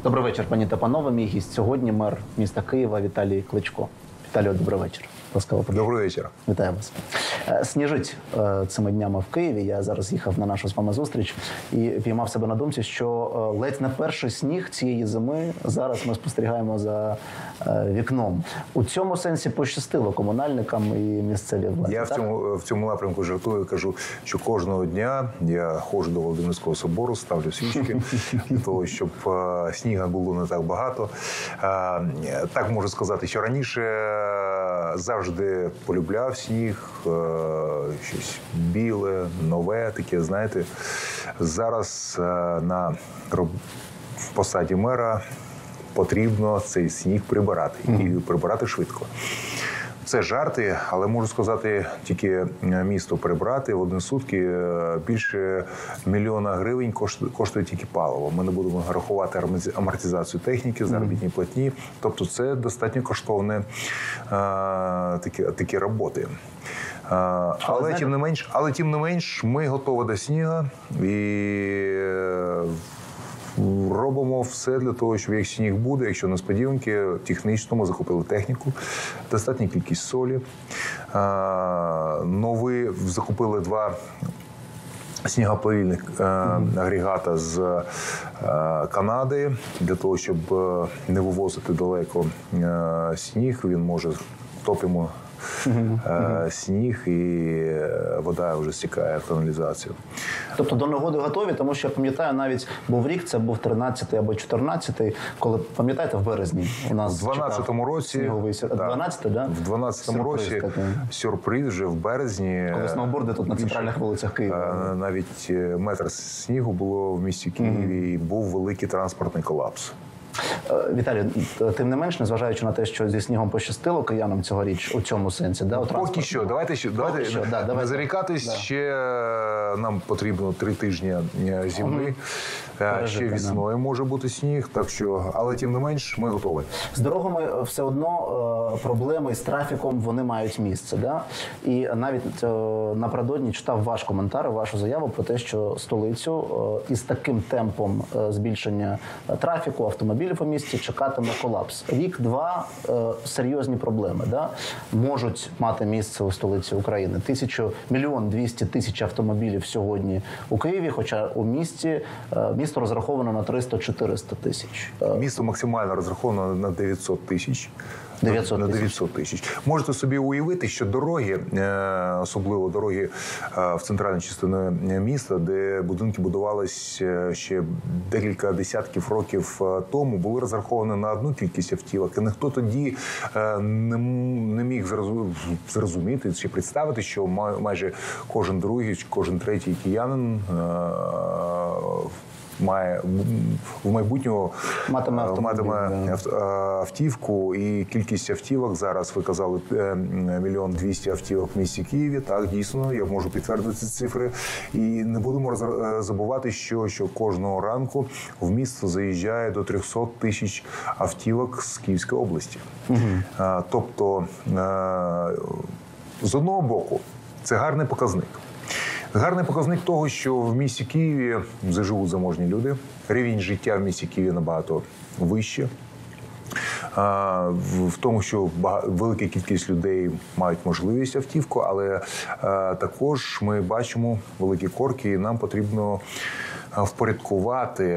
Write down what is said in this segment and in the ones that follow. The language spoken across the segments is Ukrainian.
Добрий вечір, пані та панове. Мій гість сьогодні мер міста Києва Віталій Кличко. Віталію, добрий вечір. Ласкаво прошу. Добрий вечір. Вітаю вас. Сніжить цими днями в Києві. Я зараз їхав на нашу з вами зустріч і піймав себе на думці, що ледь не перший сніг цієї зими зараз ми спостерігаємо за вікном. У цьому сенсі пощастило комунальникам і місцевій владі. Я в цьому напрямку жартую, кажу, що кожного дня я ходжу до Володимирського собору, ставлю свічки для того, щоб сніга було не так багато. Так можу сказати, що раніше завжди полюбляв сніг, щось біле, нове, таке, знаєте. Зараз на посаді мера потрібно цей сніг прибирати. І прибирати швидко. Це жарти, але можу сказати, тільки місто прибрати в одні сутки більше $1 мільйона гривень коштує тільки паливо. Ми не будемо рахувати амортизацію техніки, заробітні платні. Тобто це достатньо коштовні такі роботи. Але тим не менш, ми готові до снігу і робимо все для того, щоб як сніг буде, якщо несподіванки, технічно ми закупили техніку, достатня кількість солі. Закупили 2 снігоплавільних агрегата з Канади, для того, щоб не вивозити далеко сніг. Він може топимо сніг і вода вже стікає в каналізацію. Тобто до негоди готові, тому що я пам'ятаю, навіть був рік, це був 13-й або 14-й, коли, пам'ятаєте, в березні у нас в 12-му році, 12-й, да? В 12-му році сюрприз вже в березні. Коли сноуборди тут на центральних вулицях Києва. Навіть метр снігу було в місті Києві, і був великий транспортний колапс. Віталій, тим не менш, незважаючи на те, що зі снігом пощастило киянам цьогоріч у цьому сенсі, да, поки що. Давайте не зарікатись. Ще нам потрібно 3 тижні зими. Ще весною може бути сніг, так що, але тим не менш, ми готові. З дорогами все одно проблеми з трафіком, вони мають місце, да? І навіть напередодні читав ваш коментар, вашу заяву про те, що столицю із таким темпом збільшення трафіку, автомобілів у місті чекатиме колапс. Рік-два серйозні проблеми, да? Можуть мати місце у столиці України. 1 мільйон 200 тисяч автомобілів сьогодні у Києві, хоча у місті місто розраховано на 300-400 тисяч. Місто максимально розраховано на 900 тисяч. 900 тисяч. Можете собі уявити, що дороги, особливо дороги в центральній частині міста, де будинки будувалися ще декілька десятків років тому, були розраховані на одну кількість автівок. І ніхто тоді не міг зрозуміти чи представити, що майже кожен другий, кожен третій киянин має в майбутнього матиме автівку, і кількість автівок зараз, ви казали, 1 мільйон 200 автівок в місті Києві. Так, дійсно, я можу підтвердити ці цифри. І не будемо забувати, що кожного ранку в місто заїжджає до 300 тисяч автівок з Київської області. Тобто, з одного боку, це гарний показник. Гарний показник того, що в місті Києві живуть заможні люди. Рівень життя в місті Києві набагато вище. В тому, що велика кількість людей мають можливість автівку, але також ми бачимо великі корки, і нам потрібно впорядкувати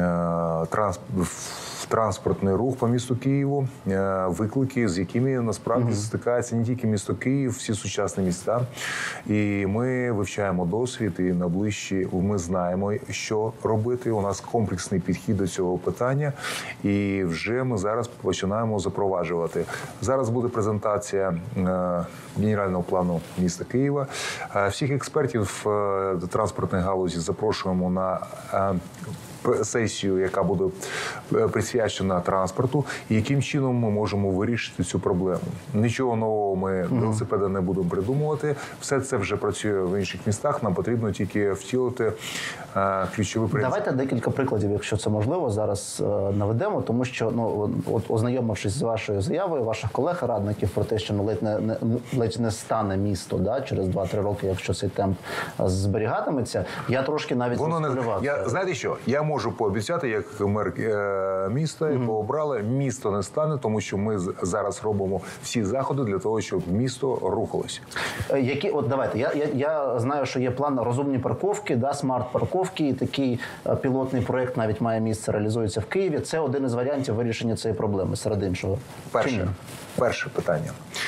транспортний рух по місту Києву, виклики, з якими насправді стикається не тільки місто Київ, всі сучасні міста. І ми вивчаємо досвід, і найближчі ми знаємо, що робити. У нас комплексний підхід до цього питання, і вже ми зараз починаємо запроваджувати. Зараз буде презентація генерального плану міста Києва. Всіх експертів транспортної галузі запрошуємо на сесію, яка буде присвячена транспорту, і яким чином ми можемо вирішити цю проблему. Нічого нового ми велосипеда не будемо придумувати. Все це вже працює в інших містах. Нам потрібно тільки втілити ключові принципи. Давайте декілька прикладів, якщо це можливо, зараз наведемо, тому що, ознайомившись з вашою заявою, ваших колег-радників про те, що ледь не стане місто, да, через 2-3 роки, якщо цей темп зберігатиметься, я трошки навіть Знаєте що? Я можу пообіцяти, як мер міста, якого обрали, місто не стане, тому що ми зараз робимо всі заходи для того, щоб місто рухалося. Давайте, я знаю, що є план розумні парковки, да, смарт-парковки, і такий пілотний проєкт навіть має місце, реалізується в Києві. Це один із варіантів вирішення цієї проблеми, серед іншого. Перше питання.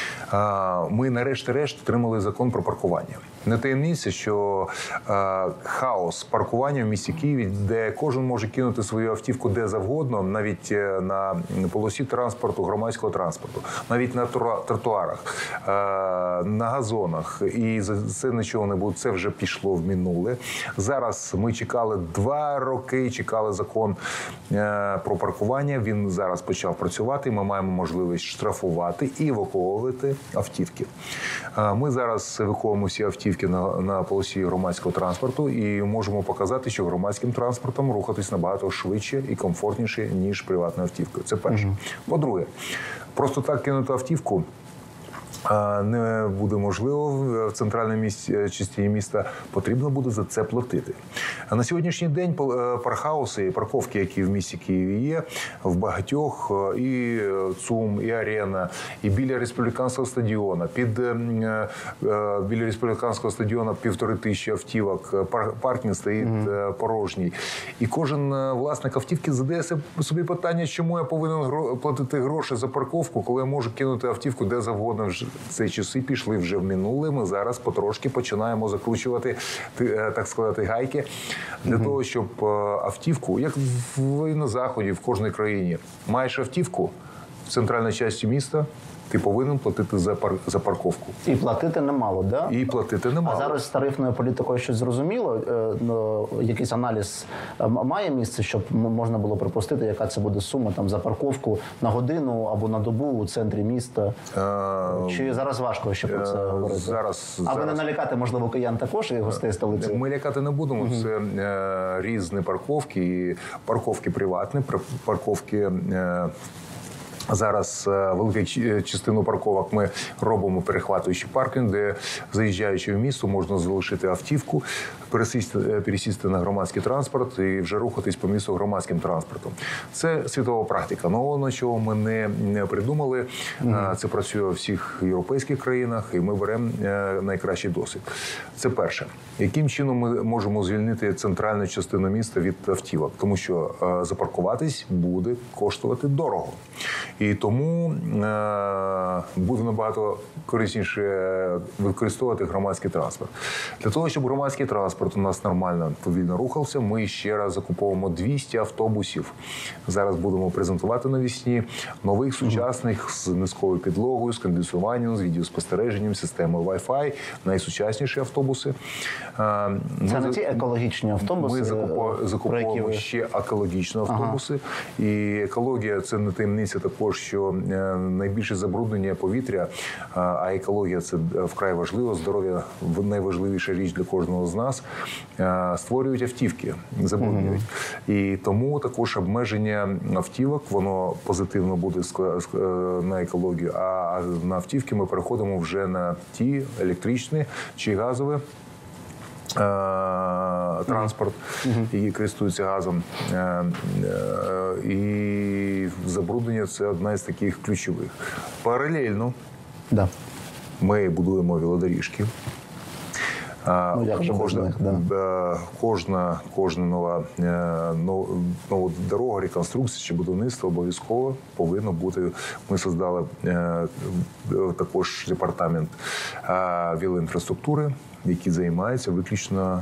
Ми нарешті-решт отримали закон про паркування. Не таємниця, що хаос паркування в місті Києві, де кожен може кинути свою автівку де завгодно, навіть на полосі транспорту, громадського транспорту, навіть на тротуарах, на газонах. І за це нічого не буде, це вже пішло в минуле. Зараз ми чекали 2 роки, чекали закон про паркування. Він зараз почав працювати, ми маємо можливість штрафувати і евакуовувати автівки. Ми зараз евакуємо всі автівки на полосі громадського транспорту і можемо показати, що громадським транспортом рухатись набагато швидше і комфортніше, ніж приватною автівкою. Це перше. По-друге, просто так кинути автівку не буде можливо в центральній частині міста, потрібно буде за це платити. А на сьогоднішній день пархауси і парковки, які в місті Києві є, в багатьох, і ЦУМ, і Арена, і біля республіканського стадіону, біля республіканського стадіону 1500 автівок, паркінг стоїть порожній. І кожен власник автівки задає собі питання, чому я повинен платити гроші за парковку, коли я можу кинути автівку де завгодно. Ці часи пішли вже в минуле. Ми зараз потрошки починаємо закручувати, так сказати, гайки для того, щоб автівку, як на Заході, в кожній країні, маєш автівку в центральній частині міста, ти повинен платити за парковку. І платити немало, да? І платити немало. А зараз з тарифною політикою щось зрозуміло? Якийсь аналіз має місце, щоб можна було припустити, яка це буде сума там за парковку на годину або на добу у центрі міста? Чи зараз важко ще про це говорити? Аби не налякати, можливо, киян також і гостей столиці? Ми лякати не будемо. Це різні парковки, парковки приватні, парковки. Зараз велику частину парковок ми робимо перехватуючий паркінг, де, заїжджаючи в місто, можна залишити автівку, пересісти на громадський транспорт і вже рухатись по місту громадським транспортом. Це світова практика. Нового нічого ми не придумали. Це працює у всіх європейських країнах, і ми беремо найкращий досвід. Це перше. Яким чином ми можемо звільнити центральну частину міста від автівок? Тому що запаркуватись буде коштувати дорого. І тому буде набагато корисніше використовувати громадський транспорт. Для того, щоб громадський транспорт у нас нормально, повільно рухався, ми ще раз закуповуємо 200 автобусів. Зараз будемо презентувати навесні нових сучасних з низькою підлогою, з кондиціюванням, з відеоспостереженням, системою Wi-Fi, найсучасніші автобуси. Це не ті екологічні автобуси? Ми закуповуємо ще екологічні автобуси. І екологія – це не таємниця також, що найбільше забруднення повітря, а екологія – це вкрай важливо, здоров'я – найважливіша річ для кожного з нас, створюють автівки, забруднюють. І тому також обмеження автівок, воно позитивно буде на екологію, а на автівки ми переходимо вже на ті електричні чи газові, транспорт, який користується газом. І забруднення – це одна із таких ключових. Паралельно ми будуємо велодоріжки. Кожна нова дорога, реконструкція чи будівництво обов'язково повинно бути. Ми створили також департамент велоінфраструктури, який займається виключно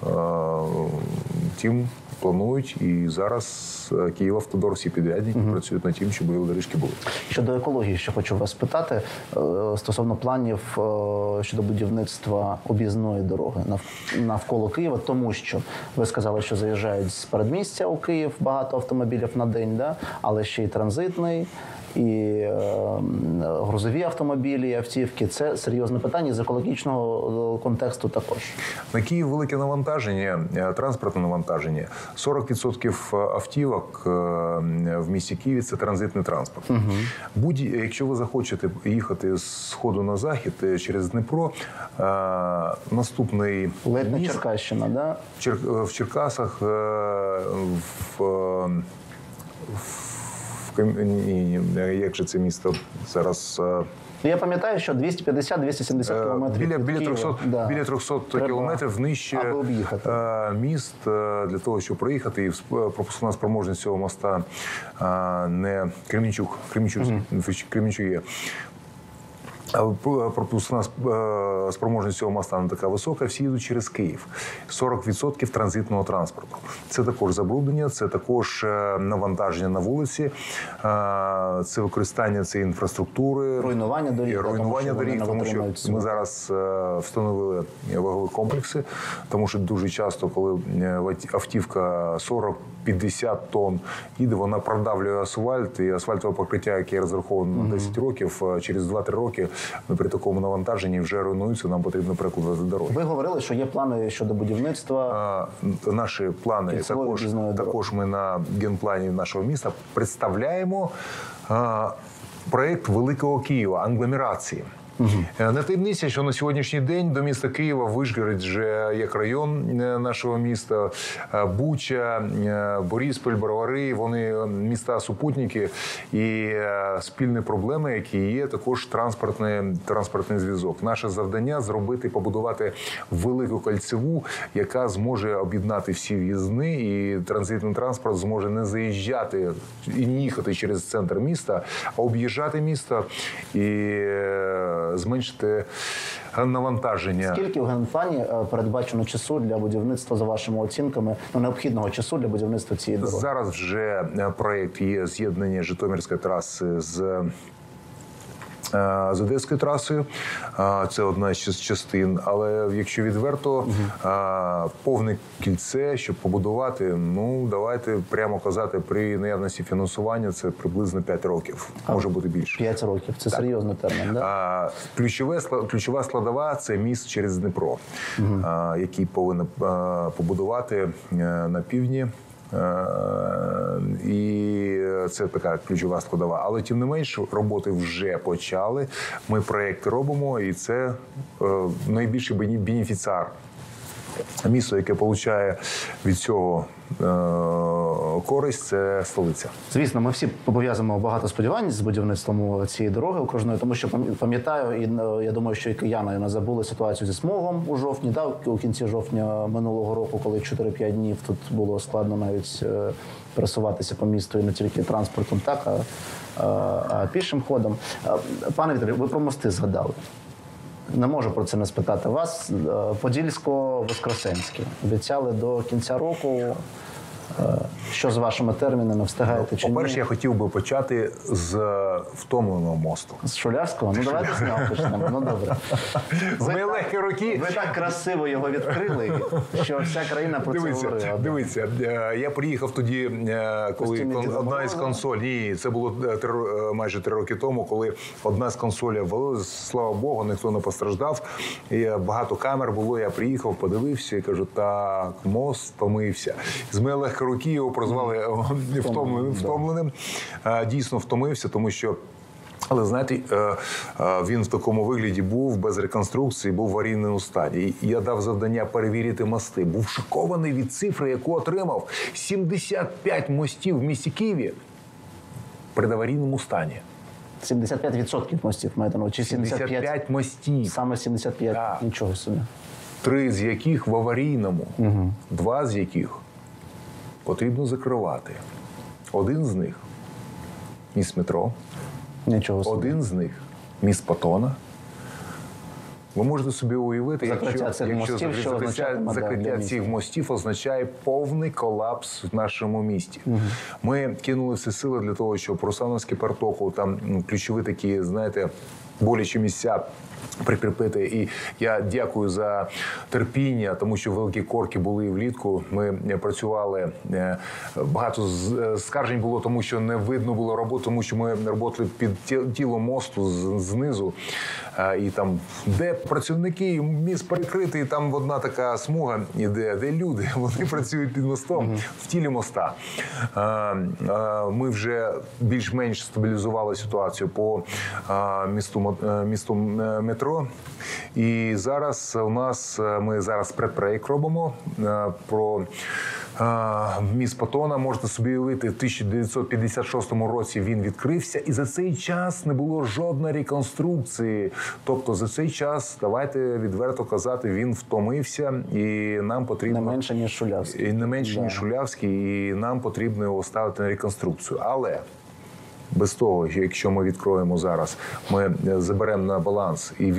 тим, планують, і зараз Київавтодор, всі підрядники працюють над тим, щоб велодоріжки були. Щодо екології, ще хочу вас спитати стосовно планів щодо будівництва об'їзної дороги навколо Києва, тому що ви сказали, що заїжджають з передмістя у Київ багато автомобілів на день, да? Але ще й транзитний, і грузові автомобілі, і автівки. Це серйозне питання, і з екологічного контексту також. На Київ велике навантаження, транспортне навантаження. навантаження. 40% автівок в місті Києві – це транзитний транспорт. Якщо ви захочете їхати з сходу на захід через Дніпро, наступний Ледь не міст Черкащина, да? в Черкасах, як же це місто зараз? Я пам'ятаю, що 250-270 кілометрів біля 300 кілометрів нижче міст для того, щоб проїхати. І пропускна спроможність цього моста не Кременчук є. Пропускна спроможність цього моста не така висока, всі йдуть через Київ. 40% транзитного транспорту. Це також забруднення, це також навантаження на вулиці, це використання цієї інфраструктури. Руйнування доріг, тому що ми зараз встановили вагові комплекси, тому що дуже часто, коли автівка 40-50 тонн їде, вона продавлює асфальт, і асфальтове покриття, яке розраховано на 10 років, через 2-3 роки при такому навантаженні вже руйнуються, нам потрібно перекладати дороги. Ви говорили, що є плани щодо будівництва. Наші плани, також ми на генплані нашого міста представляємо проєкт Великого Києва, англомерації. Не таємниця, що на сьогоднішній день до міста Києва Вишгород вже як район нашого міста, Буча, Борисполь, Бровари, вони міста-супутники, і спільні проблеми, які є, також транспортний зв'язок. Наше завдання – побудувати велику кольцеву, яка зможе об'єднати всі в'їзни, і транзитний транспорт зможе не заїжджати і не їхати через центр міста, а об'їжджати місто і зменшити навантаження. Скільки в генплані передбачено часу для будівництва, за вашими оцінками, необхідного часу для будівництва цієї дороги? Зараз вже проєкт є з'єднання Житомирської траси з Одеською трасою. Це одна з частин. Але якщо відверто, повне кільце, щоб побудувати, давайте прямо казати, при наявності фінансування, це приблизно 5 років. Може бути більше. 5 років. Це серйозний термін, так? Ключова складова – це міст через Дніпро, який повинен побудувати на півдні. І це така ключова складова. Але, тим не менш, роботи вже почали. Ми проєкти робимо, і це найбільший бенефіціар. Місто, яке отримує від цього користь, це столиця. Звісно, ми всі пов'язуємо багато сподівань з будівництвом цієї дороги окружної, тому що пам'ятаю, і я думаю, що і кияни не забули ситуацію зі смогом у жовтні, у кінці жовтня минулого року, коли 4-5 днів тут було складно навіть пересуватися по місту і не тільки транспортом, а пішим ходом. Пане Віталію, ви про мости згадали. Не можу про це не спитати вас. Подільсько-Воскресенський. Обіцяли до кінця року. Що з вашими термінами, встигаєте чи ні? По-перше, я хотів би почати з втомленого мосту. З Шулявського? Давайте з нього почнемо. Добре. З моєї легкі руки. Ви так красиво його відкрили, що вся країна про це говорила. Дивіться, я приїхав тоді, коли одна із консолей, це було майже 3 роки тому, коли одна з консолей ввалилась, слава Богу, ніхто не постраждав. І багато камер було, я приїхав, подивився і кажу, так, мост втомився. З моєї легкі руки його прозвали втомленим. Дійсно втомився, тому що, але знаєте, він в такому вигляді був, без реконструкції, був в аварійному стані. І я дав завдання перевірити мости. Був шокований від цифри, яку отримав. 75 мостів в місті Києві при аварійному стані. 75% мостів, маєте на увазі? 75 мостів. Саме 75? Так. Нічого собі. 3 з яких в аварійному, 2 з яких потрібно закривати. Один з них – міст метро. Нічого собі. Один з них – міст Патона. Ви можете собі уявити, якщо закриття цих мостів означає повний колапс в нашому місті. Ми кинули всі сили для того, щоб Русановський партоху, там ключові такі, знаєте, болячі місця прикріпити. І я дякую за терпіння, тому що великі корки були влітку. Ми працювали, багато скаржень було, тому що не видно було роботи, тому що ми працювали під тілом мосту знизу. І там, де працівники, міст перекритий, там одна така смуга іде, де люди, вони працюють під мостом, в тілі моста. Ми вже більш-менш стабілізували ситуацію по місту метро. І зараз ми зараз предпроєкт робимо про міст Патона. Можете собі уявити, в 1956 році він відкрився, і за цей час не було жодної реконструкції. Тобто за цей час, давайте відверто казати, він втомився, і нам потрібно... Не менше, ніж Шулявський. І не менше, ніж Шулявський, і нам потрібно його ставити на реконструкцію. Але без того, якщо ми відкроємо зараз, ми заберемо на баланс і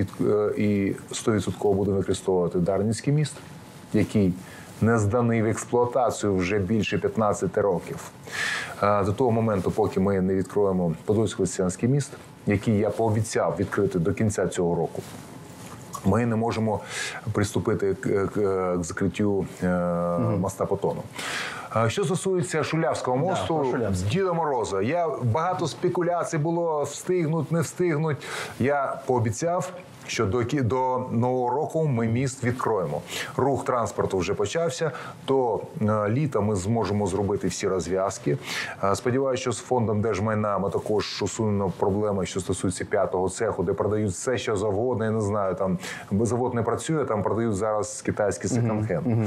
100% будемо використовувати Дарницький міст, який не зданий в експлуатацію вже більше 15 років. До того моменту, поки ми не відкроємо Подольсько-Лисичанський міст, який я пообіцяв відкрити до кінця цього року, ми не можемо приступити к закриттю моста Патону. Що стосується Шулявського мосту, Діда Мороза, багато спекуляцій було, встигнуть, не встигнуть. Я пообіцяв, що до Нового року ми міст відкроємо. Рух транспорту вже почався, то літа ми зможемо зробити всі розв'язки. Сподіваюся, що з фондом держмайна ми також усунемо проблеми, що стосується 5-го цеху, де продають все, що завгодно. Я не знаю, там завод не працює, там продають зараз китайський секонд-хенд.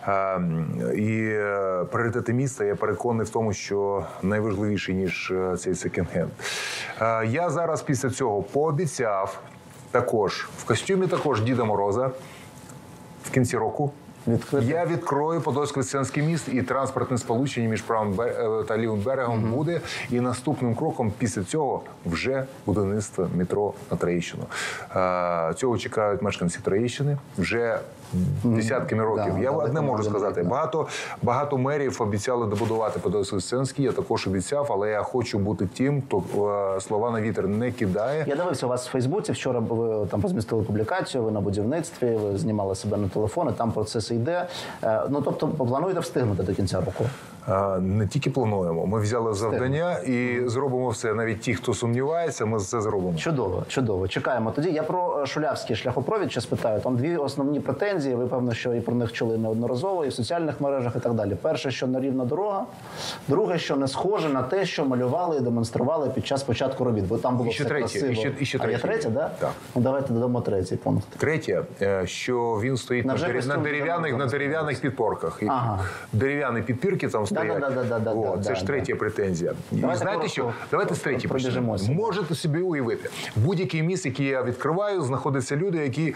І пріоритети міста, я переконаний в тому, що найважливіший, ніж цей секонд-хенд. Я зараз після цього пообіцяв, також в костюмі Діда Мороза в кінці року я відкрою Подольсько-Лисичанський міст, і транспортне сполучення між правим та лівим берегом буде. І наступним кроком після цього вже будівництво метро на Троєщину. Цього чекають мешканці Троєщини вже десятками років. Я одне можу сказати. Багато мерів обіцяли добудувати Подольсько-Лисичанський, я також обіцяв, але я хочу бути тим, хто слова на вітер не кидає. Я дивився у вас в Фейсбуці, вчора ви там розмістили публікацію, ви на будівництві, ви знімали себе на телефон, і там процес йде. Ну, тобто, плануєте встигнути до кінця року? Не тільки плануємо. Ми взяли завдання і зробимо все. Навіть ті, хто сумнівається, ми це зробимо. Чудово, чудово. Чекаємо тоді. Я про Шулявський шляхопровід ще спитаю. Там дві основні претензії. Ви, певно, що і про них чули неодноразово, і в соціальних мережах, і так далі. Перше, що нерівна дорога. Друге, що не схоже на те, що малювали і демонстрували під час початку робіт. Бо там було все красиво. І ще третє. А є третє, да? Так? Ну, давайте додамо третій пункт. Третє, що він стоїть на дерев'яних підпорках. Дерев'яні підпірки там стоять. Це ж третя претензія. Знаєте що? Давайте з третьої почнемо. Можете собі уявити. Будь-який міст, який я відкриваю, знаходяться люди, які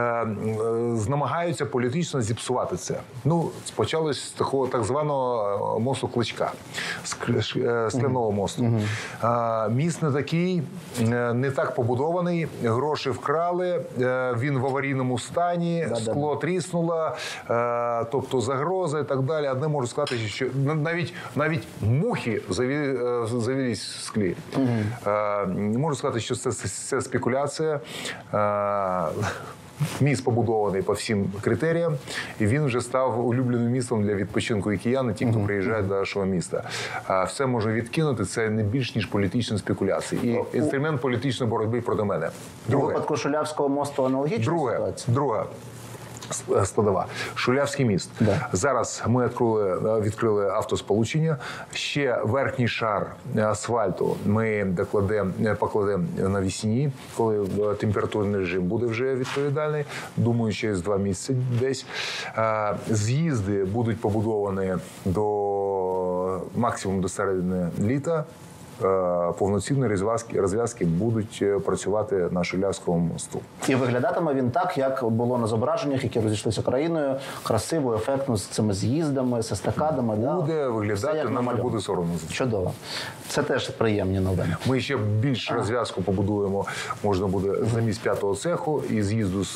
намагаються політично зіпсувати це. Ну, почалось з такого так званого мосту Кличка, скляного мосту. Міст не такий, не так побудований, гроші вкрали, він в аварійному стані, скло тріснуло, тобто загроза і так далі. Одне можу сказати, що навіть мухи завелись в склі. Можу сказати, що це спекуляція. Міст побудований по всім критеріям, і він вже став улюбленим містом для відпочинку і киян, і ті, хто приїжджає до нашого міста. Все можна відкинути, це не більш, ніж політичні спекуляції. І інструмент політичної боротьби проти мене. У випадку Шулявського мосту аналогічна ситуація? Друга складова. Шулявський міст. Зараз ми відкрили автосполучення. Ще верхній шар асфальту ми покладемо навесні, коли температурний режим буде вже відповідальний. Думаю, через 2 місяці десь. З'їзди будуть побудовані максимум до середини літа. Повноцінні розв'язки будуть працювати на Шулявському мосту. І виглядатиме він так, як було на зображеннях, які розійшлися країною, красиво, ефектно, з цими з'їздами, з естакадами. Буде виглядати, нам не буде соромно. Чудово. Це теж приємні новини. Ми ще більш розв'язку побудуємо, можна буде замість 5-го цеху і з'їзду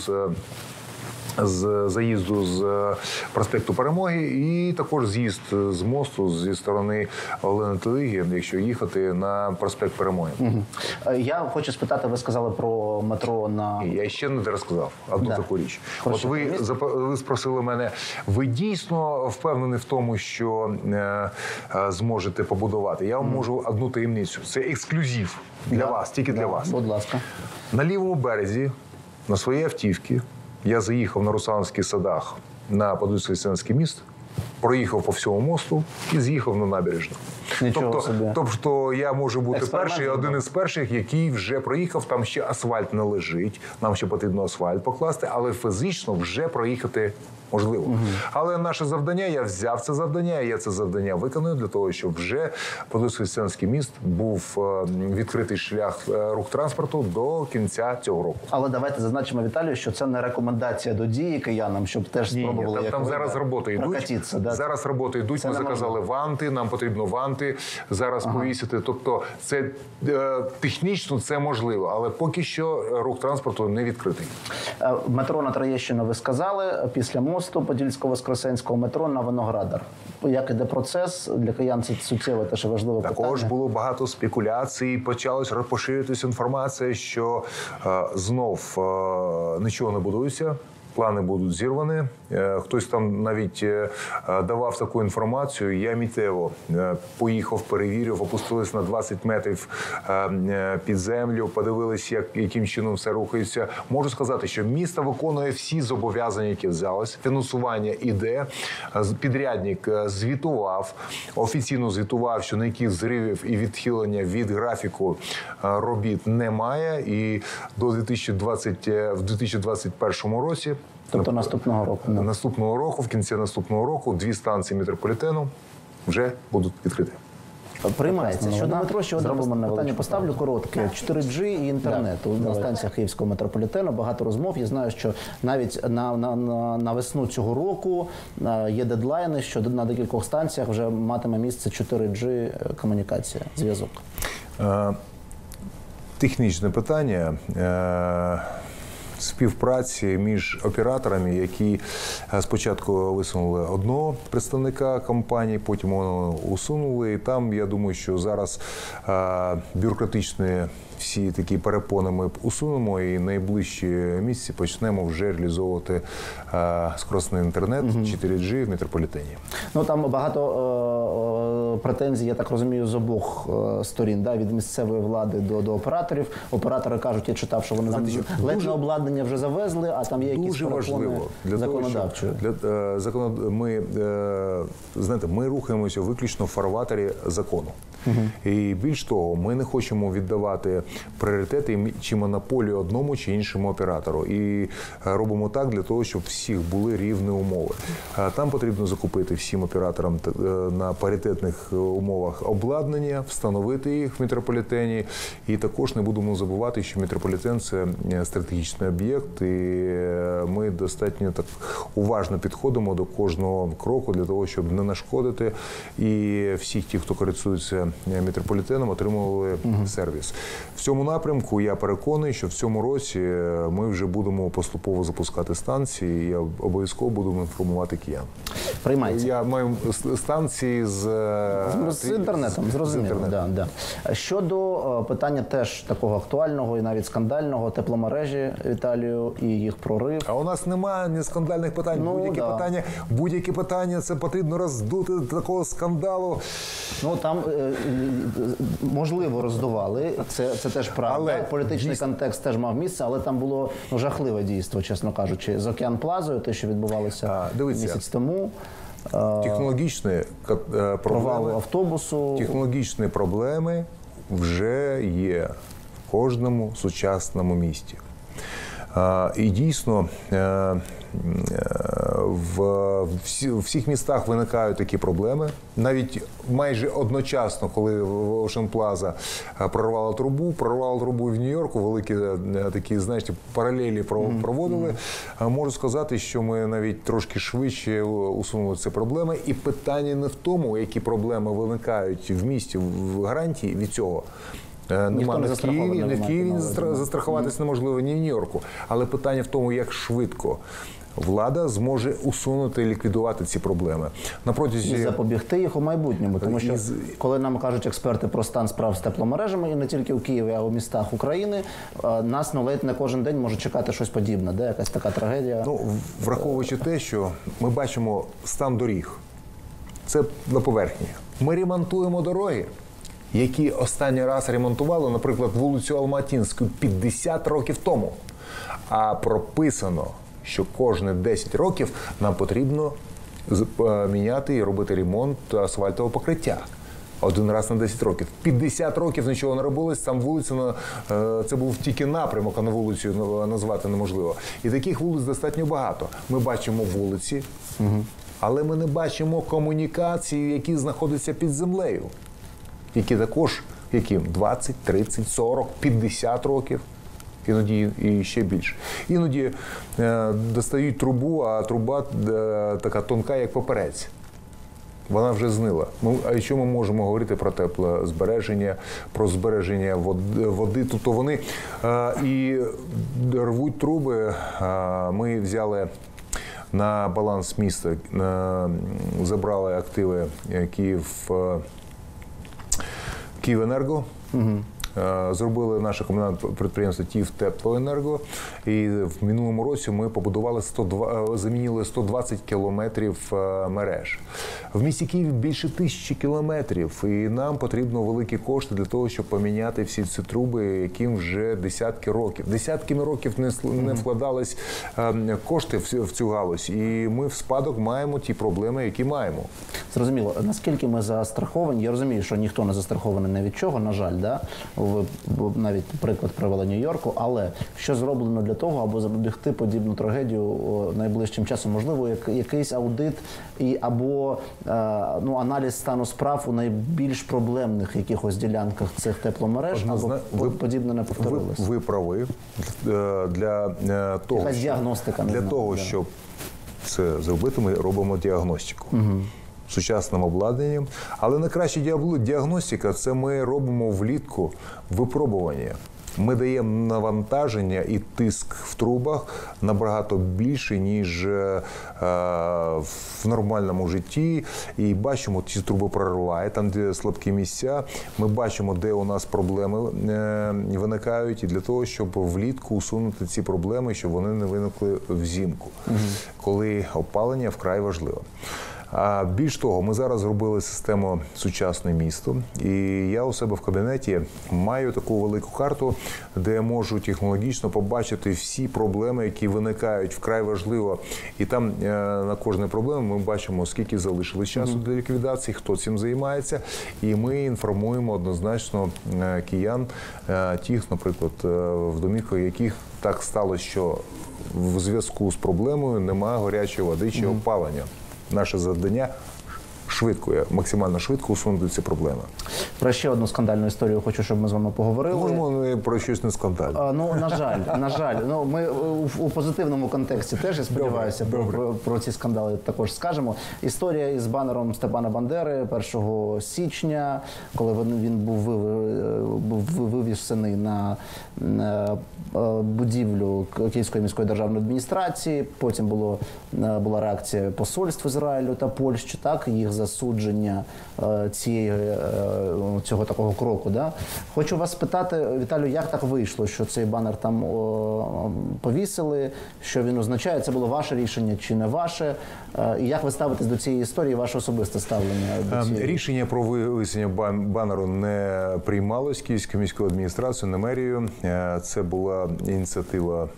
з заїзду з проспекту Перемоги, і також з'їзд з мосту зі сторони Олени Телиги, якщо їхати на проспект Перемоги. Я хочу спитати, ви сказали про метро на... Я ще не розказав одну таку річ. От ви спросили мене, ви дійсно впевнені в тому, що зможете побудувати? Я вам можу одну таємницю. Це ексклюзив для вас, тільки для вас. Будь ласка. На лівому березі на своїй автівці я заїхав на Русановських садах на Подільсько-Лисянський міст, проїхав по всьому мосту і з'їхав на набережну. Нічого собі. Тобто я можу бути Експеримент перший, один із перших, який вже проїхав, там ще асфальт не лежить, нам ще потрібно асфальт покласти, але фізично вже проїхати можливо. Але наше завдання, я взяв це завдання, і я це завдання виконую для того, щоб вже Подільсько-Лисянський міст був відкритий шлях рух транспорту до кінця цього року. Але давайте зазначимо, Віталію, що це не рекомендація до дії киянам, щоб теж спробували. Там зараз роботи йдуть. Да? Зараз роботи йдуть. Ми заказали ванти, нам потрібно ванти зараз повісити. Тобто це технічно це можливо, але поки що рух транспорту не відкритий. Метро на Троєщину ви сказали, після мосту Подільсько-Воскресенського метро на Виноградар. Як іде процес? Для киян це суттєво теж важливе питання. Також було багато спекуляцій, почалась поширюватися інформація, що знов нічого не будується. Плани будуть зірвані. Хтось там навіть давав таку інформацію. Я миттєво поїхав, перевірив, опустились на 20 метрів під землю, подивились, яким чином все рухається. Можу сказати, що місто виконує всі зобов'язання, які взялось. Фінансування іде. Підрядник звітував, офіційно звітував, що ніяких зривів і відхилення від графіку робіт немає. І в 2021 році, тобто наступного року. Наступного року, в кінці наступного року, 2 станції метрополітену вже будуть відкриті. Приймається. Щодо метро, ще одне питання поставлю коротке. 4G і інтернету на станціях Київського метрополітену. Багато розмов. Я знаю, що навіть на весну цього року є дедлайни, що на декількох станціях вже матиме місце 4G комунікація, зв'язок. Технічне питання. Співпраці між операторами, які спочатку висунули одного представника компанії, потім воно усунули. І там, я думаю, що зараз бюрократичні всі такі перепони ми усунемо і найближчі місяці почнемо вже реалізовувати скоростний інтернет 4G в метрополітені. Ну там багато претензій, я так розумію, з обох сторін, да? Від місцевої влади до операторів. Оператори кажуть, я читав, що вони там ледь обладнання вже завезли, а там є якісь перепони законодавчі. Ми рухаємося виключно в фарватері закону. І більш того, ми не хочемо віддавати пріоритети чи монополію одному чи іншому оператору. І робимо так для того, щоб всіх були рівні умови. Там потрібно закупити всім операторам на паритетних умовах обладнання, встановити їх в метрополітені. І також не будемо забувати, що метрополітен – це стратегічний об'єкт, і ми достатньо так уважно підходимо до кожного кроку для того, щоб не нашкодити. І всіх ті, хто користується метрополітеном, отримували сервіс. В цьому напрямку я переконаний, що в цьому році ми вже будемо поступово запускати станції, і я обов'язково буду інформувати киян. Приймається. Я маю станції з інтернетом, зрозуміло. Да. Щодо питання теж такого актуального і навіть скандального, тепломережі, Віталію, і їх прорив. А у нас немає ні скандальних питань. Будь-які питання, це потрібно роздути до такого скандалу. Ну там можливо роздували, це теж правда. Але політичний контекст теж мав місце, але там було жахливе дійство, чесно кажучи, з Океан Плазою, те, що відбувалося місяць тому. Технологічні провал автобусу. Технологічні проблеми вже є в кожному сучасному місті. І дійсно в всіх містах виникають такі проблеми. Навіть майже одночасно, коли Ocean Plaza прорвала трубу в Нью-Йорку, великі такі, знаєте, паралелі проводили. Можу сказати, що ми навіть трошки швидше усунули ці проблеми. І питання не в тому, які проблеми виникають в місті, в гарантії від цього. Нема не в Києві застрахуватися неможливо, ні в Нью-Йорку. Але питання в тому, як швидко влада зможе усунути і ліквідувати ці проблеми. І запобігти їх у майбутньому. Тому що, коли нам кажуть експерти про стан справ з тепломережами, і не тільки у Києві, а у містах України, нас ледь не кожен день може чекати щось подібне, де якась така трагедія. Враховуючи те, що ми бачимо стан доріг, це на поверхні. Ми ремонтуємо дороги, які останній раз ремонтували, наприклад, вулицю Алматинську 50 років тому. А прописано, що кожні 10 років нам потрібно міняти і робити ремонт асфальтового покриття. Один раз на 10 років. 50 років нічого не робилось, там вулиця, це був тільки напрямок, а не вулицю назвати неможливо. І таких вулиць достатньо багато. Ми бачимо вулиці, але ми не бачимо комунікації, які знаходяться під землею. Які також, яким 20, 30, 40, 50 років. Іноді і ще більше. Іноді достають трубу, а труба така тонка, як паперець. Вона вже знила. А що ми можемо говорити про теплозбереження, про збереження води? Тобто вони і рвуть труби. Ми взяли на баланс міста, забрали активи Київенерго. Зробили наше комунальне підприємство «Київтеплоенерго». І в минулому році ми побудували замінили 120 кілометрів мереж. В місті Києві більше 1000 кілометрів. І нам потрібно великі кошти для того, щоб поміняти всі ці труби, яким вже десятки років. Десятками років не вкладались кошти в цю галузь. І ми в спадок маємо ті проблеми, які маємо. Зрозуміло. Наскільки ми застраховані? Я розумію, що ніхто не застрахований ні від чого, на жаль, да? Ви навіть приклад привели Нью-Йорку, але що зроблено для того, аби запобігти подібну трагедію найближчим часом? Можливо, якийсь аудит або аналіз стану справ у найбільш проблемних якихось ділянках цих тепломереж, або подібне не повторилось? Ви праві. Для того, щоб це зробити, ми робимо діагностику. Сучасним обладнанням. Але найкраща діагностика – це ми робимо влітку випробування. Ми даємо навантаження і тиск в трубах набагато більше, ніж в нормальному житті. І бачимо, ці труби прориває, там, де слабкі місця. Ми бачимо, де у нас проблеми виникають. І для того, щоб влітку усунути ці проблеми, щоб вони не виникли взимку, коли опалення вкрай важливо. А більш того, ми зараз зробили систему «Сучасне місто», і я у себе в кабінеті маю таку велику карту, де я можу технологічно побачити всі проблеми, які виникають, вкрай важливо. І там на кожну проблему ми бачимо, скільки залишилось часу для ліквідації, хто цим займається, і ми інформуємо однозначно киян, тих, наприклад, в домівках, яких так сталося, що в зв'язку з проблемою немає гарячої води чи опалення. Наше завдання максимально швидко усунути ці проблеми. Про ще одну скандальну історію хочу, щоб ми з вами поговорили. Можемо про щось не скандальне. На жаль. Ми у позитивному контексті теж, я сподіваюся, про ці скандали також скажемо. Історія із банером Степана Бандери 1 січня, коли він був вивішений на будівлю Київської міської державної адміністрації. Потім була реакція посольств Ізраїлю та Польщі, так, їх засудження цього такого кроку. Да? Хочу вас спитати, Віталію, як так вийшло, що цей банер там повісили, що він означає, це було ваше рішення чи не ваше? І як ви ставитесь до цієї історії, ваше особисте ставлення до цієї? Рішення про вивісення банеру не приймалось Київською міською адміністрацією, не мерією. Це була ініціатива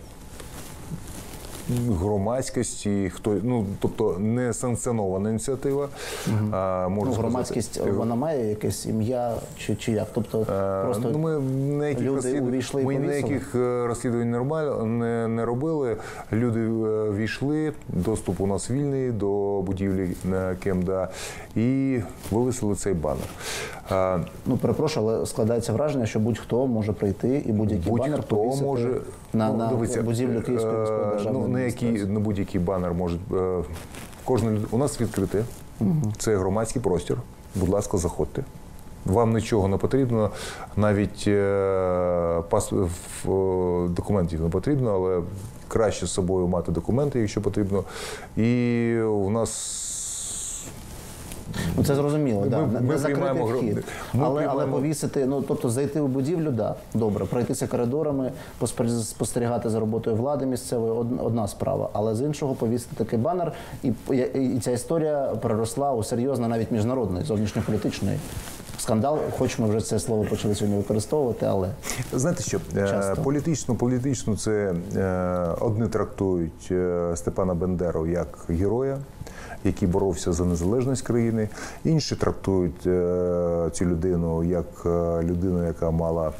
громадськості, тобто не санкціонована ініціатива. Громадськість, вона має якесь ім'я чи як? Тобто просто люди увійшли і повісили? Ми ніяких розслідувань не робили. Люди війшли, доступ у нас вільний до будівлі КМДА і вивісили цей банер. Перепрошую, але складається враження, що будь-хто може прийти і будь-який банер повісити на будівлю Київської міської державної адміністрації. На будь-який банер може. У нас відкрите. Це громадський простір. Будь ласка, заходьте. Вам нічого не потрібно, навіть документів не потрібно, але краще з собою мати документи, якщо потрібно. І у нас це зрозуміло, не закритий вхід, але повісити, тобто зайти в будівлю, добре, пройтися коридорами, спостерігати за роботою влади місцевої – одна справа, але з іншого повісити такий банер, і ця історія переросла у серйозно навіть міжнародний, зовнішньополітичний скандал, хоч ми вже це слово почали сьогодні використовувати, але знаєте що, часто. політично це одні трактують Степана Бендеру як героя, який боровся за незалежність країни, інші трактують цю людину як людину, яка мала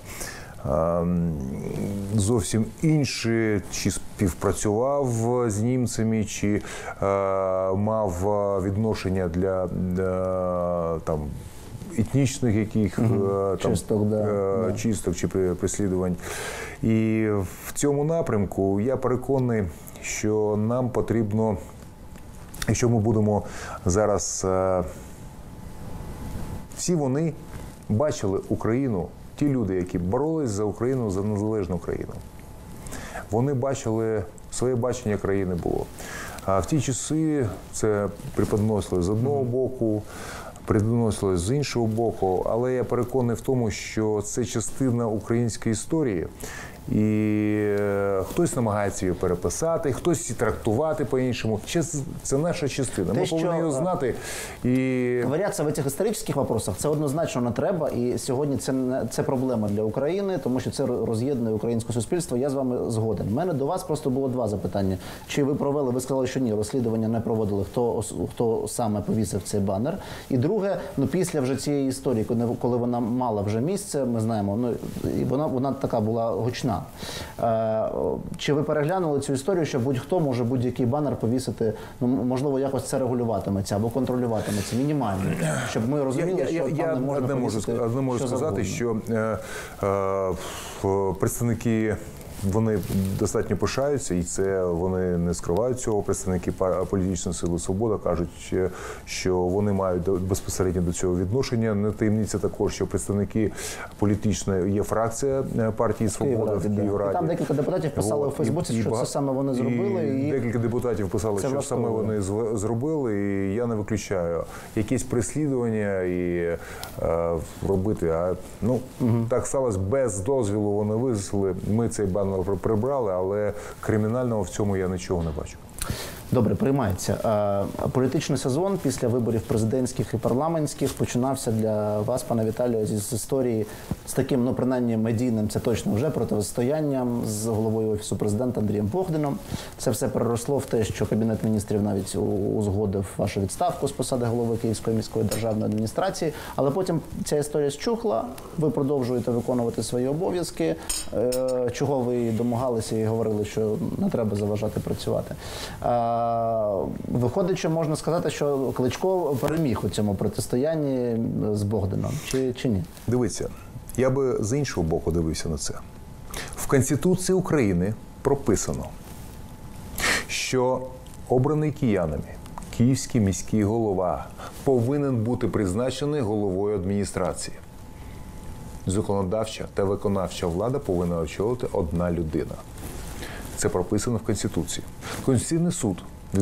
зовсім інші, чи співпрацював з німцями, чи мав відношення для там етнічних яких чисток чи переслідувань. І в цьому напрямку я переконаний, що нам потрібно, якщо ми будемо зараз, всі вони бачили Україну, ті люди, які боролись за Україну, за незалежну країну. Вони бачили, своє бачення країни було. А в ті часи це преподносилось з одного боку, преподносилось з іншого боку, але я переконаний в тому, що це частина української історії. І хтось намагається її переписати, хтось її трактувати по-іншому. Це наша частина. Ми повинні її знати. І ковыряться в цих історичних вопросах це однозначно не треба. І сьогодні це проблема для України, тому що це роз'єднує українське суспільство. Я з вами згоден. У мене до вас просто було два запитання. Чи ви провели, ви сказали, що ні, розслідування не проводили, хто саме повісив цей банер. І друге, після вже цієї історії, коли вона мала вже місце, ми знаємо, вона така була гучна. Чи ви переглянули цю історію, що будь-хто може будь-який банер повісити, можливо, якось це регулюватиметься або контролюватиметься мінімально, щоб ми розуміли, що там не можна повісити. Одне можу сказати, що представники, вони достатньо пишаються, і це вони не скривають цього. Представники політичної сили «Свобода» кажуть, що вони мають безпосередньо до цього відношення. Не таємниця також, що представники політичної є фракція партії «Свобода» в Київраді. Там декілька депутатів писали у Фейсбуці, що це саме вони зробили. І декілька депутатів писали, що саме вони зробили, і я не виключаю якісь переслідування і робити. Так сталося, без дозволу вони вивезли. Ми цей банер прибрали, але кримінального в цьому я нічого не бачу. Добре, приймається. Політичний сезон після виборів президентських і парламентських починався для вас, пане Віталію, з історії з таким, принаймні, медійним, це точно вже, протистоянням з головою Офісу президента Андрієм Богданом. Це все переросло в те, що Кабінет міністрів навіть узгодив вашу відставку з посади голови Київської міської державної адміністрації, але потім ця історія щухла, ви продовжуєте виконувати свої обов'язки, чого ви домагалися і говорили, що не треба заважати працювати. Виходить, що можна сказати, що Кличко переміг у цьому протистоянні з Богданом, чи ні? Дивіться, я би з іншого боку дивився на це. В Конституції України прописано, що обраний киянами київський міський голова повинен бути призначений головою адміністрації. Законодавча та виконавча влада повинна очолити одна людина. Це прописано в Конституції. Конституційний суд у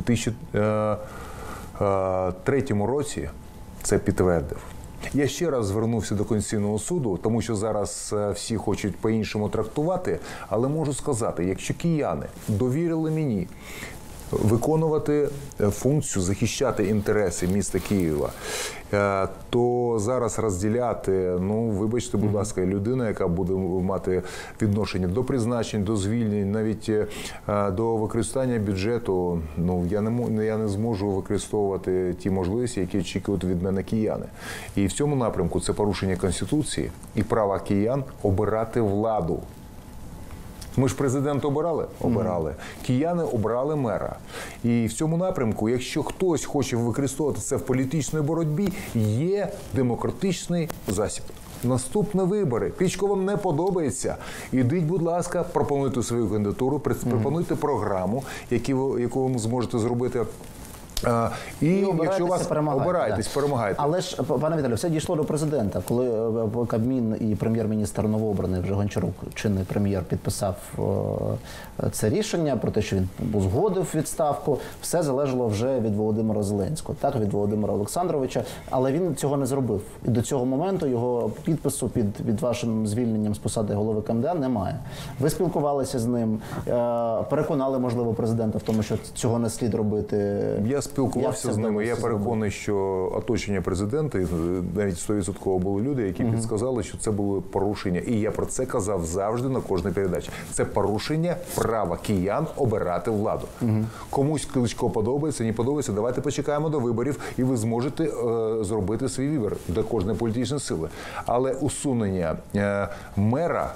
2003 році це підтвердив. Я ще раз звернувся до Конституційного суду, тому що зараз всі хочуть по-іншому трактувати, але можу сказати, якщо кияни довірили мені виконувати функцію, захищати інтереси міста Києва, то зараз розділяти, вибачте, будь ласка, людина, яка буде мати відношення до призначень, до звільнень, навіть до використання бюджету, я не зможу використовувати ті можливості, які очікують від мене кияни. І в цьому напрямку це порушення Конституції і права киян обирати владу. Ми ж президента обирали? Обирали. Кияни обрали мера. І в цьому напрямку, якщо хтось хоче використовувати це в політичній боротьбі, є демократичний засіб. Наступні вибори. Кличко вам не подобається. Ідіть, будь ласка, пропонуйте свою кандидатуру, пропонуйте програму, яку ви зможете зробити. І якщо вас обираєтесь, перемагаєте. Але ж, пане Віталію, все дійшло до президента. Коли Кабмін і прем'єр-міністр новообраний, вже Гончарук, чинний прем'єр, підписав це рішення про те, що він узгодив відставку, все залежало вже від Володимира Зеленського, так, від Володимира Олександровича, але він цього не зробив. І до цього моменту його підпису під вашим звільненням з посади голови КМДА немає. Ви спілкувалися з ним, переконали, можливо, президента в тому, що цього не слід робити. Я спілкувався з ними. Я переконаний, що оточення президента, навіть 100% були люди, які підсказали, що це було порушення. І я про це казав завжди на кожній передачі. Це порушення права киян обирати владу. Комусь Кличко подобається, не подобається. Давайте почекаємо до виборів, і ви зможете зробити свій вибір для кожної політичної сили. Але усунення мера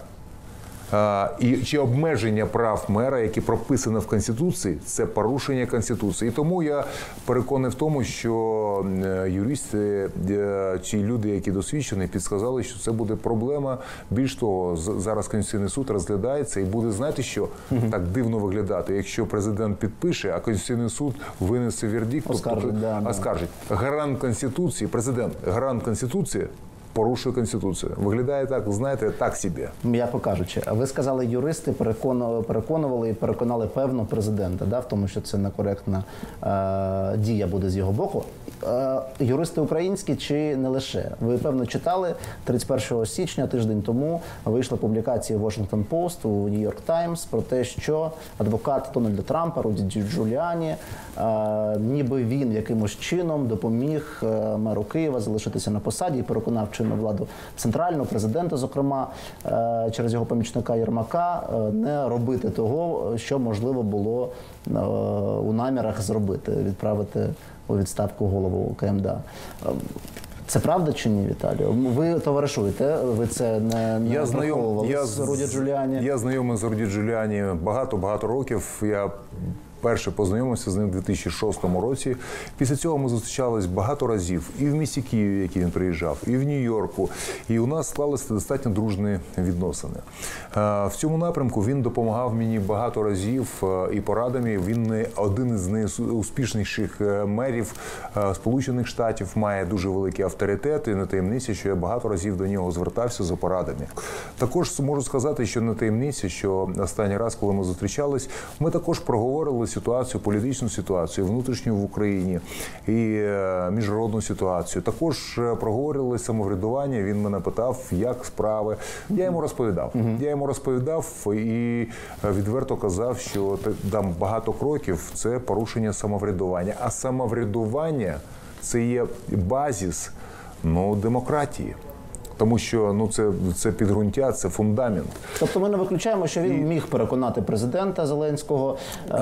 чи обмеження прав мера, які прописано в Конституції, це порушення Конституції. І тому я переконаний в тому, що юристи чи люди, які досвідчені, підсказали, що це буде проблема. Більш того, зараз Конституційний суд розглядається і буде, знаєте що, так дивно виглядати, якщо президент підпише, а Конституційний суд винесе вердикт, оскаржить. Гарант Конституції, президент, гарант Конституції, порушує Конституцію. Виглядає так, знаєте, так собі. М'яко кажучи, ви сказали, юристи переконували і переконали певно президента, в тому, що це некоректна дія буде з його боку. Юристи українські чи не лише? Ви, певно, читали, 31 січня, тиждень тому, вийшла публікація Washington Post у New York Times про те, що адвокат Дональда Трампа, Руді Джуліані, ніби він якимось чином допоміг меру Києва залишитися на посаді і переконав чинну владу центральну, президента, зокрема, через його помічника Єрмака, не робити того, що можливо було у намірах зробити, відправити у відставку голову КМДА. Це правда чи ні, Віталію? Ви товаришуєте, ви це не приховували з Руді Джуліані? Я знайомий з Руді Джуліані багато років. Я перше познайомився з ним у 2006 році. Після цього ми зустрічались багато разів і в місті Києві, який він приїжджав, і в Нью-Йорку. І у нас склалися достатньо дружні відносини. В цьому напрямку він допомагав мені багато разів і порадами. Він не один із найуспішніших мерів Сполучених Штатів, має дуже великий авторитет, і не таємниця, що я багато разів до нього звертався за порадами. Також можу сказати, що не таємниця, що останній раз, коли ми зустрічались, ми також проговорили ситуацію, політичну ситуацію, внутрішню в Україні і міжнародну ситуацію. Також проговорили самоврядування, він мене питав, як справи. Я йому розповідав. Я йому розповідав і відверто казав, що там багато кроків – це порушення самоврядування. А самоврядування – це є базис демократії. Тому що це підґрунтя, це фундамент. Тобто ми не виключаємо, що він міг переконати президента Зеленського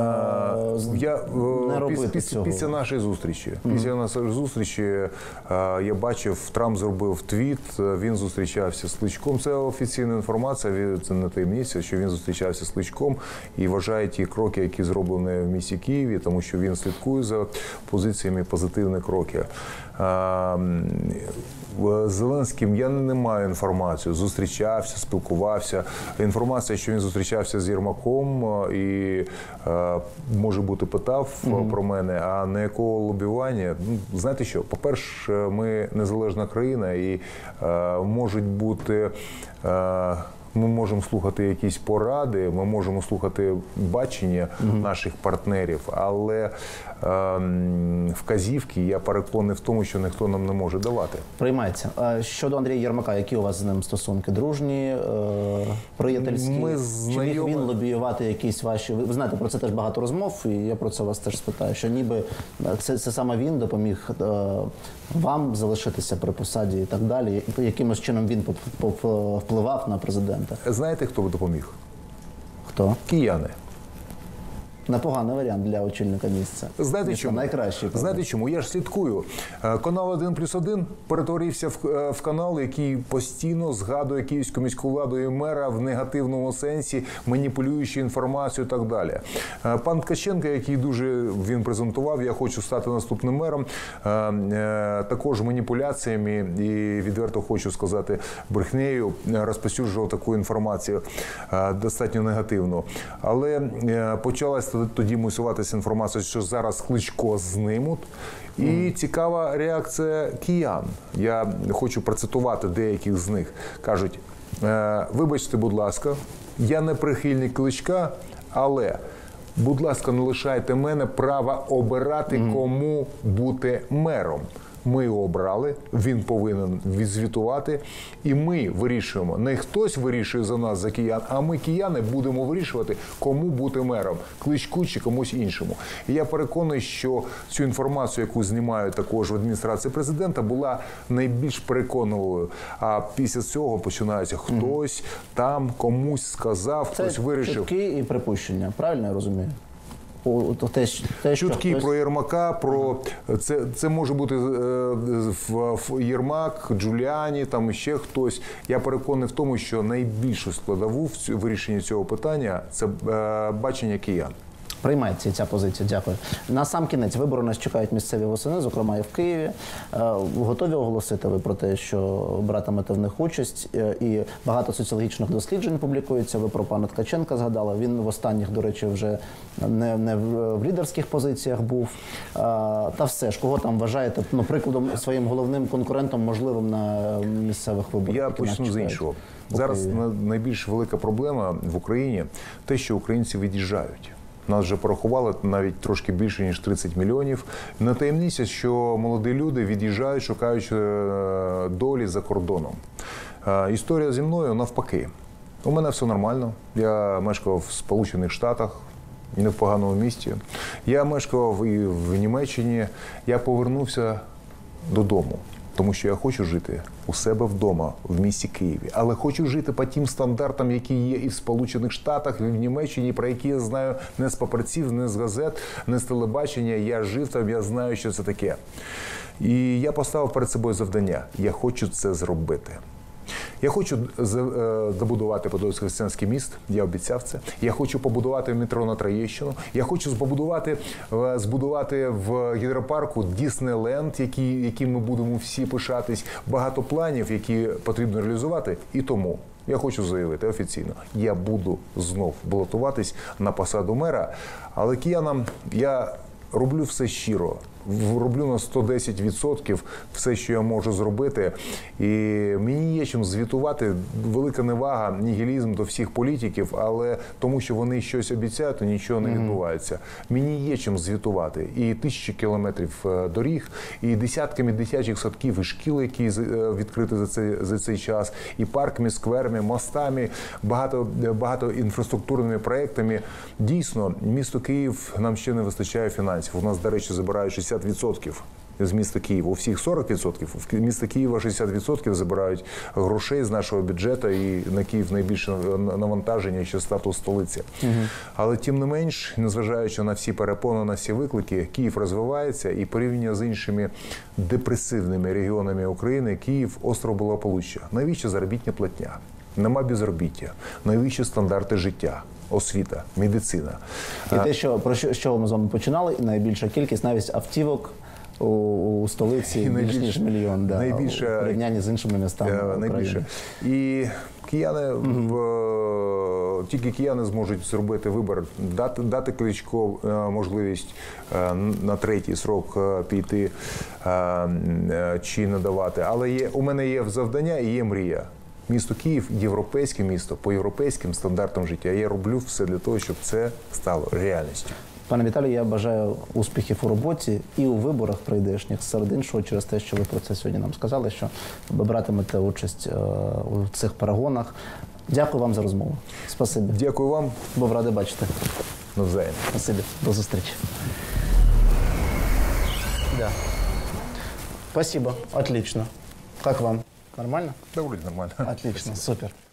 не робити цього. Після нашої зустрічі. Після нашої зустрічі я бачив, Трамп зробив твіт, він зустрічався з Кличком. Це офіційна інформація, це не таємниця, що він зустрічався з Кличком і вважає ті кроки, які зроблені в місті Києві, тому що він слідкує за позиціями, позитивні кроки. З Зеленським я не маю інформації. Зустрічався, спілкувався. Інформація, що він зустрічався з Єрмаком і, може бути, питав про мене, а на якого лобіювання? Знаєте що, по-перше, ми незалежна країна і можуть бути... Ми можемо слухати якісь поради, ми можемо слухати бачення наших партнерів, але вказівки, я переконаний в тому, що ніхто нам не може давати. Приймається. Щодо Андрія Єрмака, які у вас з ним стосунки? Дружні, приятельські? Чи міг він лобіювати якісь ваші... Ви знаєте, про це теж багато розмов, і я про це вас теж спитаю, що ніби це саме він допоміг вам залишитися при посаді і так далі, якимось чином він впливав на президента? Знаєте, хто допоміг? Хто? Кияни. Непоганий варіант для очільника місця. Знаєте чому? Найкращий. Знаєте чому? Я ж слідкую. Канал 1+1 перетворився в канал, який постійно згадує київську міську владу і мера в негативному сенсі, маніпулюючи інформацію і так далі. Пан Ткаченко, який дуже він презентував, я хочу стати наступним мером, також маніпуляціями і, відверто хочу сказати, брехнею розповсюджував таку інформацію достатньо негативну. Але почалась тоді мусуватися інформація, що зараз Кличко знимуть. І цікава реакція киян. Я хочу процитувати деяких з них. Кажуть, вибачте, будь ласка, я не прихильник Кличка, але, будь ласка, не лишайте мене права обирати, кому бути мером. Ми його обрали, він повинен відзвітувати. І ми вирішуємо. Не хтось вирішує за нас, за киян, а ми, кияни, будемо вирішувати, кому бути мером. Кличку чи комусь іншому. І я переконаний, що цю інформацію, яку знімають також в адміністрації президента, була найбільш переконливою. А після цього починається хтось там комусь сказав, хтось вирішив. Чутки і припущення, правильно я розумію? Чутки про Єрмака, про це може бути Єрмак, Джуліані, там ще хтось. Я переконаний в тому, що найбільшу складову в вирішенні цього питання – це бачення киян. Приймається ця позиція, дякую. На сам кінець, вибори нас чекають місцеві восени, зокрема і в Києві. Готові оголосити ви про те, що братимете в них участь? І багато соціологічних досліджень публікується. Ви про пана Ткаченка згадали. Він в останніх, до речі, вже не в лідерських позиціях був. Та все ж, кого там вважаєте, прикладом, своїм головним конкурентом, можливим на місцевих виборах? Я почну з іншого. Зараз найбільш велика проблема в Україні – те, що українці від'їжджають. Нас вже порахували навіть трошки більше, ніж 30 мільйонів. Не таємниця, що молоді люди від'їжджають, шукаючи долі за кордоном. Історія зі мною навпаки. У мене все нормально. Я мешкав в Сполучених Штатах, не в поганому місті. Я мешкав і в Німеччині. Я повернувся додому. Тому що я хочу жити у себе вдома, в місті Києві. Але хочу жити по тим стандартам, які є і в Сполучених Штатах, і в Німеччині, про які я знаю не з папірців, не з газет, не з телебачення. Я жив там, я знаю, що це таке. І я поставив перед собою завдання. Я хочу це зробити. Я хочу добудувати Подільсько-Християнський міст, я обіцяв це. Я хочу побудувати метро на Троєщину. Я хочу збудувати в гідропарку Діснейленд, яким ми будемо всі пишатись. Багато планів, які потрібно реалізувати. І тому я хочу заявити офіційно, я буду знов балотуватись на посаду мера. Але киянам я роблю все щиро. Роблю на 110% все, що я можу зробити. І мені є чим звітувати. Велика невага, нігілізм до всіх політиків, але тому, що вони щось обіцяють, то нічого не відбувається. Мені є чим звітувати. І тисячі кілометрів доріг, і десятками дитячих садків і шкіл, які відкриті за цей час, і парками, скверами, мостами, багато інфраструктурними проектами. Дійсно, місто Київ нам ще не вистачає фінансів. У нас, до речі, забирають 60% з міста Києва. У всіх 40%. В міста Києва 60% забирають грошей з нашого бюджету, і на Київ найбільше навантаження, що статус столиці. Але тим не менш, незважаючи на всі перепони, на всі виклики, Київ розвивається, і порівняно з іншими депресивними регіонами України, Київ – остров благополуччя. Найвища заробітна платня, нема безробіття, найвищі стандарти життя. Освіта, медицина. І те, що ми з вами починали, найбільша кількість навіть автівок у столиці більш ніж мільйон, у порівнянні з іншими містами України. І кияни, тільки кияни зможуть зробити вибір, дати Кличко можливість на третій срок піти чи не давати. Але у мене є завдання і є мрія. Місто Київ – європейське місто, по європейським стандартам життя. Я роблю все для того, щоб це стало реальністю. Пане Віталію, я бажаю успіхів у роботі і у виборах прийдешніх, серед іншого, через те, що ви про це сьогодні нам сказали, що ви братимете участь у цих перегонах. Дякую вам за розмову. Спасибі. Дякую вам. Був радий бачити. Навзаєм. Спасибі. До зустрічі. Да. Спасибо. Отлично. Как вам? Нормально? Да, вроде нормально. Отлично. Супер.